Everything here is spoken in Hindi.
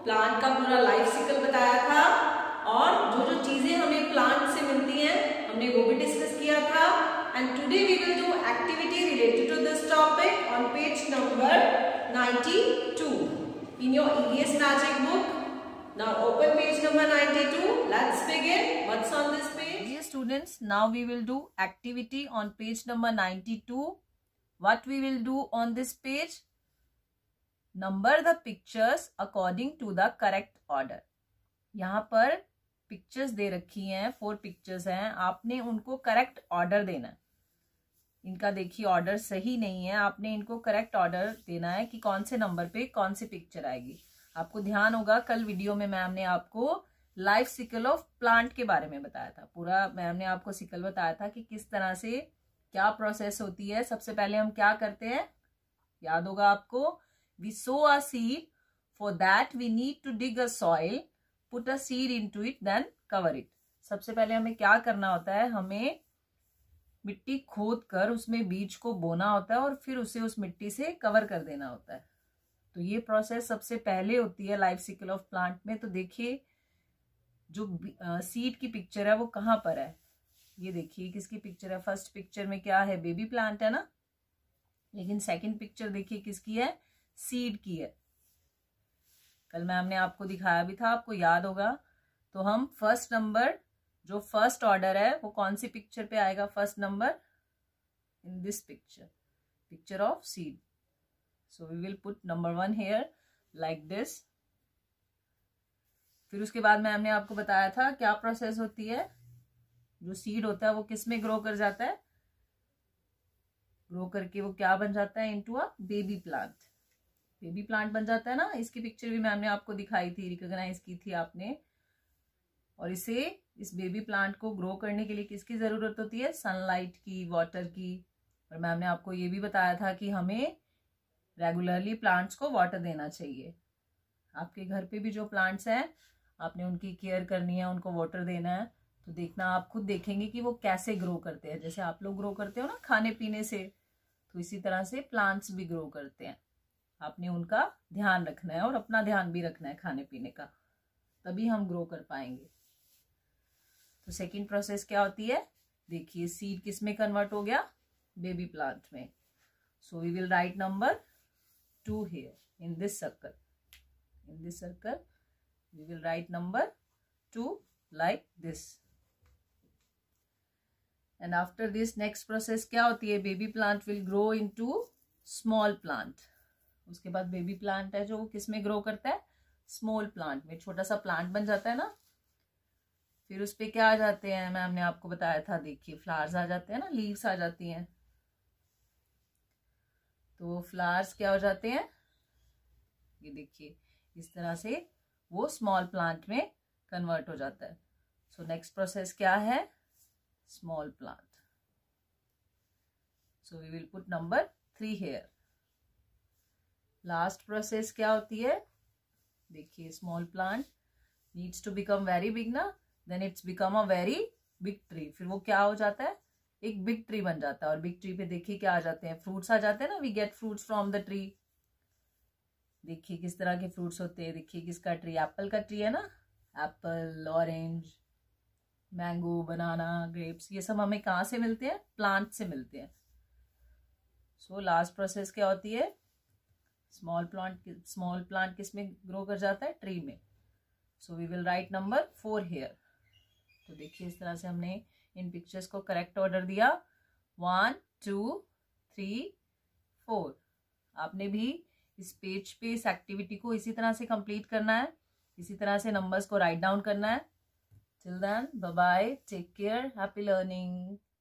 प्लांट का पूरा लाइफ साइकिल बताया था और जो जो चीजें हमें प्लांट से मिलती हैं हमने वो भी डिस्कस किया था। And today we will do activity related to this topic on page number 92 in your EVS magic book. Now open page number 92. Let's begin. What's on this page? Dear students, now we will do activity on page number 92. What we will do on this page? Number the pictures according to the correct order. यहाँ पर पिक्चर्स दे रखी हैं, 4 पिक्चर्स हैं, आपने उनको करेक्ट ऑर्डर देना है। इनका देखिए ऑर्डर सही नहीं है, आपने इनको करेक्ट ऑर्डर देना है कि कौन से नंबर पे कौन सी पिक्चर आएगी। आपको ध्यान होगा कल वीडियो में मैम ने आपको लाइफ साइकिल ऑफ प्लांट के बारे में बताया था। पूरा मैम ने आपको साइकिल बताया था कि किस तरह से क्या प्रोसेस होती है। सबसे पहले हम क्या करते हैं, याद होगा आपको, we sow a seed, for that we need to dig a soil, put a seed into it, then cover it. सबसे पहले हमें क्या करना होता है, हमें मिट्टी खोद कर उसमें बीज को बोना होता है और फिर उसे उस मिट्टी से कवर कर देना होता है। तो ये प्रोसेस सबसे पहले होती है लाइफ साइकिल ऑफ प्लांट में। तो देखिए जो सीड की पिक्चर है वो कहाँ पर है, ये देखिए किसकी पिक्चर है। फर्स्ट पिक्चर में क्या है, बेबी प्लांट है ना, लेकिन सेकंड पिक्चर देखिए किसकी है, सीड की है। कल मैम ने आपको दिखाया भी था, आपको याद होगा। तो हम फर्स्ट नंबर, जो फर्स्ट ऑर्डर है वो कौन सी पिक्चर पे आएगा, first number in this picture, picture of seed. So we will put number 1 here like this. फिर उसके बाद मैम ने आपको बताया था क्या प्रोसेस होती है, जो सीड होता है वो किस में ग्रो कर जाता है, ग्रो करके वो क्या बन जाता है, into a baby plant. Baby plant बन जाता है ना। इसकी पिक्चर भी मैम ने आपको दिखाई थी, रिकॉग्नाइज की थी आपने। और इस बेबी प्लांट को ग्रो करने के लिए किसकी जरूरत होती है, सनलाइट की, वाटर की। और मैम ने आपको ये भी बताया था कि हमें रेगुलरली प्लांट्स को वाटर देना चाहिए। आपके घर पे भी जो प्लांट्स हैं आपने उनकी केयर करनी है, उनको वाटर देना है। तो देखना, आप खुद देखेंगे कि वो कैसे ग्रो करते हैं। जैसे आप लोग ग्रो करते हो ना खाने पीने से, तो इसी तरह से प्लांट्स भी ग्रो करते हैं। आपने उनका ध्यान रखना है और अपना ध्यान भी रखना है खाने पीने का, तभी हम ग्रो कर पाएंगे। तो सेकंड प्रोसेस क्या होती है, देखिए सीड किस में कन्वर्ट हो गया, बेबी प्लांट में। So we will write number 2 here in this circle. In this circle we will write number 2 like this. And after this next process क्या होती है, baby plant will grow into small plant. उसके बाद बेबी प्लांट है जो वो किस में ग्रो करता है, स्मॉल प्लांट में, छोटा सा प्लांट बन जाता है ना। फिर उस पे क्या आ जाते हैं, मैम ने आपको बताया था, देखिए फ्लावर्स आ जाते हैं ना, लीव्स आ जाती हैं। तो फ्लावर्स क्या हो जाते हैं, ये देखिए इस तरह से वो स्मॉल प्लांट में कन्वर्ट हो जाता है। सो नेक्स्ट प्रोसेस क्या है, small plant. So we will put number 3 here. Last process क्या होती है, देखिए small plant needs to become very big ना, then it's become a very big tree. फिर वो क्या हो जाता है, एक बिग ट्री बन जाता है। और बिग ट्री पे देखिए क्या आ जाते हैं, फ्रूट्स आ जाते हैं ना, we get fruits from the tree. देखिए किस तरह के फ्रूट्स होते हैं, देखिए किसका ट्री, एप्पल का ट्री है ना, apple, orange, mango, banana, grapes, ये सब हमें कहाँ से मिलते हैं, प्लांट से मिलते हैं। सो लास्ट प्रोसेस क्या होती है, स्मॉल प्लांट किस में ग्रो कर जाता है, ट्री में। So we will write number 4 here. तो देखिए इस तरह से हमने इन पिक्चर्स को करेक्ट ऑर्डर दिया, 1 2 3 4। आपने भी इस पेज पे इस एक्टिविटी को इसी तरह से कंप्लीट करना है, इसी तरह से नंबर्स को राइट डाउन करना है। Till then bye bye, take care, happy learning.